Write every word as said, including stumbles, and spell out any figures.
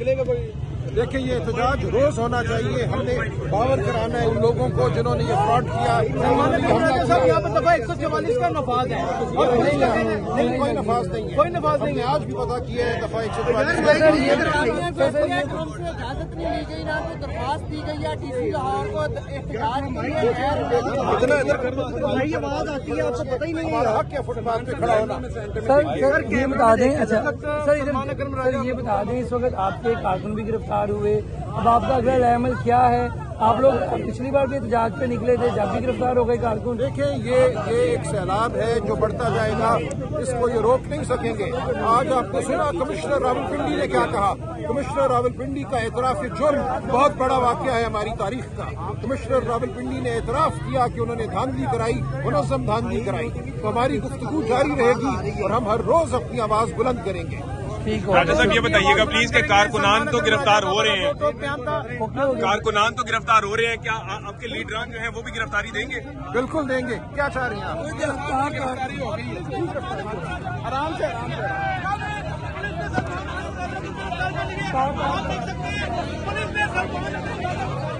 دیکھیں یہ احتجاج روز ہونا چاہیے. ہم نے باور کرانا ہے ان لوگوں کو جنہوں نے یہ فراڈ کیا. ایک سو چوالیس کا نفاذ ہے نہیں, کوئی نفاذ نہیں ہے. کوئی نفاذ نہیں ہم نے آج بھی پتا کیا ہے دفعہ ایک سو چوالیس. اجازت نہیں لی گئی، نہ کوئی درخواست دی گئی ہے ڈی سی لاہور کو احتجاج کی آواز آتی ہے، آپ کو پتہ ہی نہیں ہے. حق ہے فٹ پاتھ پہ کھڑا ہونا. سر یہ بتا دیں، اچھا سر سر یہ بتا دیں اس وقت آپ کے کارکن بھی گرفتار ہوئے، اب آپ کا اگلا عمل کیا ہے؟ آپ لوگ پچھلی بار بھی احتجاج پہ نکلے تھے، جب بھی گرفتار ہو گئے کارکن. دیکھیں یہ یہ ایک سیلاب ہے جو بڑھتا جائے گا، اس کو یہ روک نہیں سکیں گے. آج آپ نے سنا کمشنر راولپنڈی نے کیا کہا. کمشنر راولپنڈی کا اعتراف جرم بہت بڑا واقعہ ہے ہماری تاریخ کا. کمشنر راولپنڈی نے اعتراف کیا کہ انہوں نے دھاندلی کرائی، منظم دھاندلی کرائی. تو ہماری گفتگو جاری رہے گی اور ہم ہر روز اپنی آواز بلند کریں گے. راجا صاحب یہ بتائیے گا پلیز کہ کارکنان تو گرفتار ہو رہے ہیں، کارکنان تو گرفتار ہو رہے ہیں، کیا آپ کے لیڈران جو ہیں وہ بھی گرفتاری دیں گے؟ بالکل دیں گے. کیا چاہ رہی ہیں آپ؟ آرام سے آرام سے